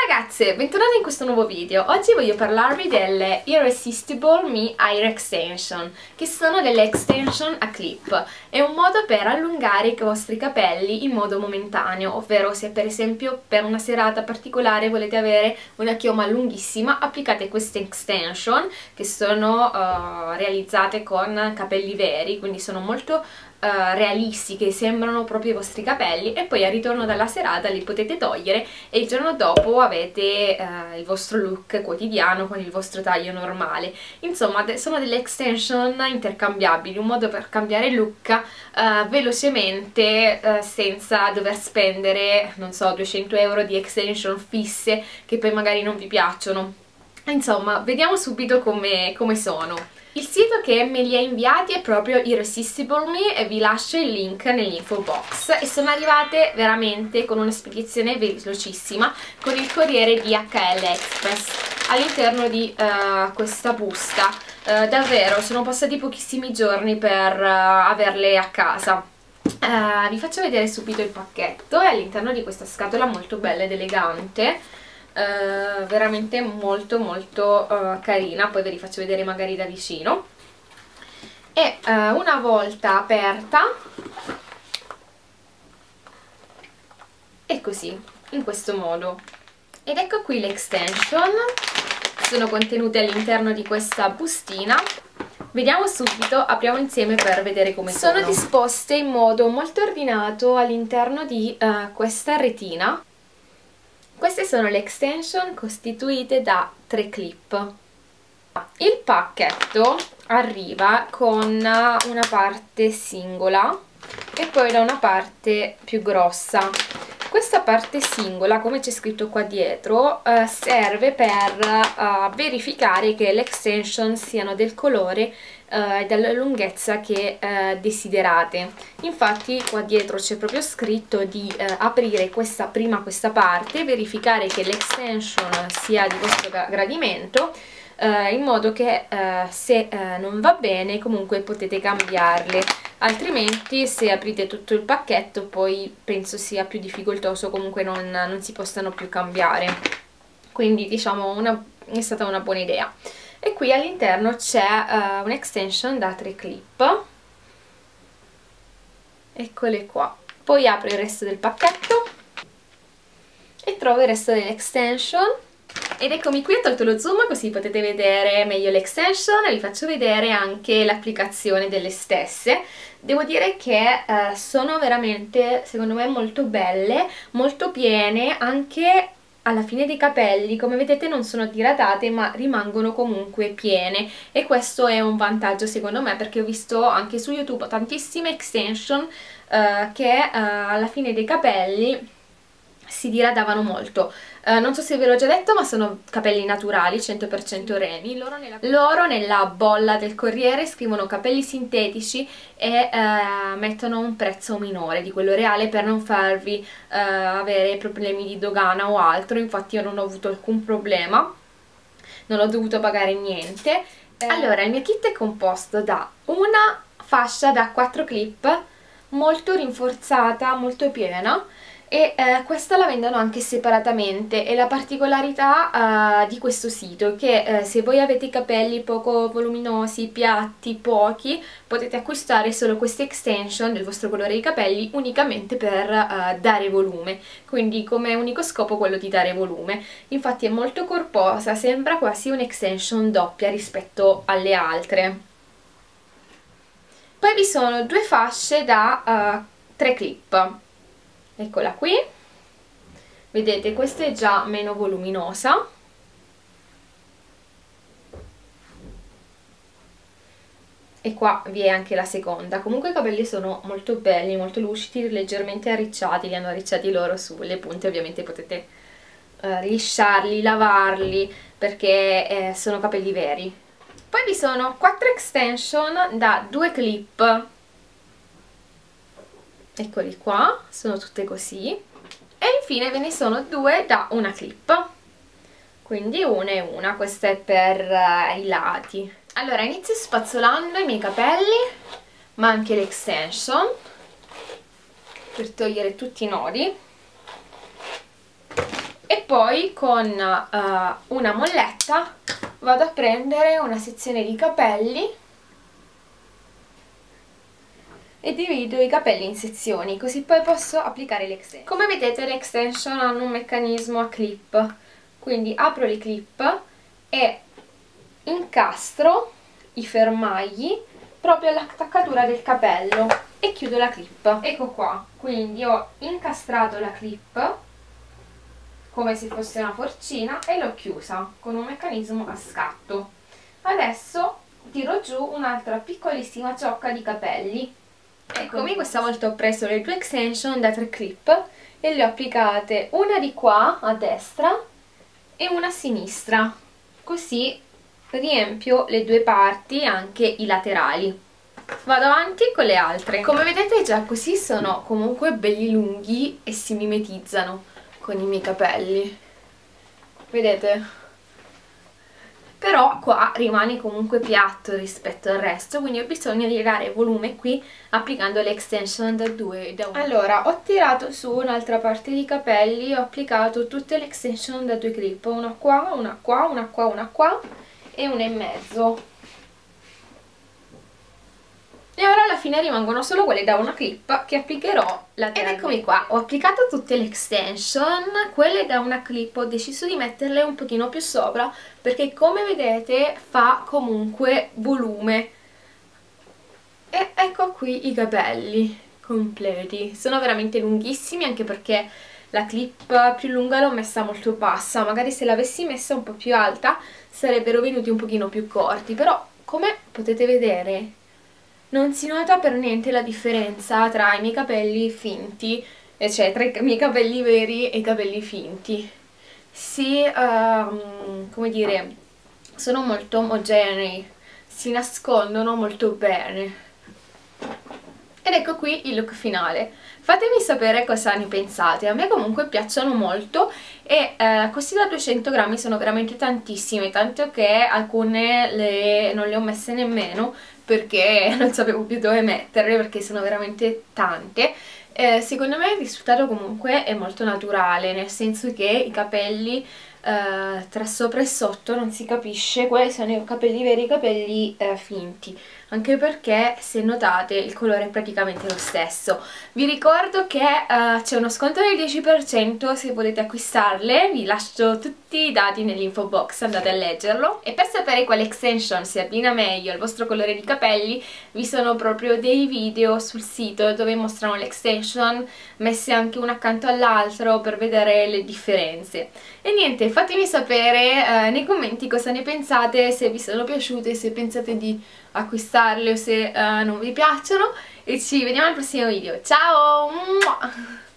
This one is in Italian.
ragazze, bentornate in questo nuovo video. Oggi voglio parlarvi delle Irresistible Me Hair Extension, che sono delle extension a clip. È un modo per allungare i vostri capelli in modo momentaneo, ovvero se per esempio per una serata particolare volete avere una chioma lunghissima, applicate queste extension che sono realizzate con capelli veri, quindi sono molto realistiche, sembrano proprio i vostri capelli, e poi al ritorno dalla serata li potete togliere e il giorno dopo avete il vostro look quotidiano con il vostro taglio normale. Insomma, sono delle extension intercambiabili, un modo per cambiare look velocemente, senza dover spendere, non so, 200 euro di extension fisse che poi magari non vi piacciono. Insomma, vediamo subito come sono. Il sito che me li ha inviati è proprio Irresistible Me e vi lascio il link nell'info box, e sono arrivate veramente con una spedizione velocissima con il corriere DHL Express all'interno di questa busta. Davvero sono passati pochissimi giorni per averle a casa. Vi faccio vedere subito il pacchetto. È all'interno di questa scatola molto bella ed elegante, veramente molto carina. Poi ve li faccio vedere magari da vicino. E una volta aperta è così, in questo modo, ed ecco qui le extension. Sono contenute all'interno di questa bustina. Vediamo subito, apriamo insieme per vedere come sono disposte in modo molto ordinato all'interno di questa retina. Queste sono le extension costituite da 3 clip. Il pacchetto arriva con una parte singola e poi da una parte più grossa. Questa parte singola, come c'è scritto qua dietro, serve per verificare che le extension siano del colore e della lunghezza che desiderate. Infatti qua dietro c'è proprio scritto di aprire questa parte, verificare che l'extension sia di vostro gradimento, in modo che se non va bene comunque potete cambiarle, altrimenti se aprite tutto il pacchetto poi penso sia più difficoltoso, comunque non si possano più cambiare. Quindi diciamo è stata una buona idea. E qui all'interno c'è un'extension da 3 clip, eccole qua. Poi apro il resto del pacchetto e trovo il resto delle extension, ed eccomi qui. Ho tolto lo zoom così potete vedere meglio le extension, e vi faccio vedere anche l'applicazione delle stesse. Devo dire che sono veramente, secondo me, molto belle, molto piene, anche alla fine dei capelli. Come vedete non sono diradate ma rimangono comunque piene, e questo è un vantaggio secondo me, perché ho visto anche su YouTube tantissime extension che alla fine dei capelli si diradavano molto. Non so se ve l'ho già detto, ma sono capelli naturali 100% remi. Loro nella bolla del corriere scrivono capelli sintetici e mettono un prezzo minore di quello reale per non farvi avere problemi di dogana o altro. Infatti io non ho avuto alcun problema, non ho dovuto pagare niente. Allora, il mio kit è composto da una fascia da 4 clip molto rinforzata, molto piena, e questa la vendono anche separatamente. E la particolarità di questo sito è che se voi avete i capelli poco voluminosi, piatti, pochi, potete acquistare solo queste extension del vostro colore di capelli unicamente per dare volume, quindi come unico scopo quello di dare volume. Infatti è molto corposa, sembra quasi un'extension doppia rispetto alle altre. Poi vi sono 2 fasce da 3 clip. Eccola qui, vedete, questa è già meno voluminosa, e qua vi è anche la seconda. Comunque i capelli sono molto belli, molto lucidi, leggermente arricciati, li hanno arricciati loro sulle punte. Ovviamente potete lisciarli, lavarli, perché sono capelli veri. Poi vi sono 4 extension da 2 clip. Eccoli qua, sono tutte così. E infine ve ne sono 2 da una clip, quindi una e una. Questa è per i lati. Allora, inizio spazzolando i miei capelli, ma anche le extension, per togliere tutti i nodi. E poi con una molletta vado a prendere una sezione di capelli e divido i capelli in sezioni, così poi posso applicare le extension. Come vedete le extension hanno un meccanismo a clip, quindi apro le clip e incastro i fermagli proprio all'attaccatura del capello e chiudo la clip. Ecco qua, quindi ho incastrato la clip come se fosse una forcina e l'ho chiusa con un meccanismo a scatto. Adesso tiro giù un'altra piccolissima ciocca di capelli. Eccomi, questa volta ho preso le due extension da 3 clip e le ho applicate una di qua a destra e una a sinistra, così riempio le due parti, anche i laterali. Vado avanti con le altre. Come vedete già così sono comunque belli lunghi e si mimetizzano con i miei capelli, vedete? Però qua rimane comunque piatto rispetto al resto, quindi ho bisogno di dare volume qui applicando le extension da 2 e da 1. Allora, ho tirato su un'altra parte di capelli e ho applicato tutte le extension da 2 clip, una qua, una qua, una qua, una qua e una in mezzo. E ora alla fine rimangono solo quelle da una clip che applicherò lateralmente. Ed eccomi qua, ho applicato tutte le extension, quelle da una clip ho deciso di metterle un pochino più sopra perché come vedete fa comunque volume. E ecco qui i capelli completi, sono veramente lunghissimi anche perché la clip più lunga l'ho messa molto bassa, magari se l'avessi messa un po' più alta sarebbero venuti un pochino più corti, però come potete vedere non si nota per niente la differenza tra i miei capelli finti, cioè tra i miei capelli veri e i capelli finti. Come dire, sono molto omogenei, si nascondono molto bene. Ed ecco qui il look finale. Fatemi sapere cosa ne pensate, a me comunque piacciono molto e questi da 200 grammi sono veramente tantissime, tanto che alcune non le ho messe nemmeno perché non sapevo più dove metterle perché sono veramente tante. Secondo me il risultato comunque è molto naturale, nel senso che i capelli tra sopra e sotto non si capisce quali sono i capelli veri e i capelli finti, anche perché se notate il colore è praticamente lo stesso. Vi ricordo che c'è uno sconto del 10% se volete acquistarle, vi lascio tutti i dati nell'info box, andate a leggerlo. E per sapere quale extension si abbina meglio al vostro colore di capelli vi sono proprio dei video sul sito dove mostrano le extension messe anche una accanto all'altro per vedere le differenze. E niente, fatemi sapere nei commenti cosa ne pensate, se vi sono piaciute, se pensate di acquistarle o se non vi piacciono, e ci vediamo al prossimo video. Ciao!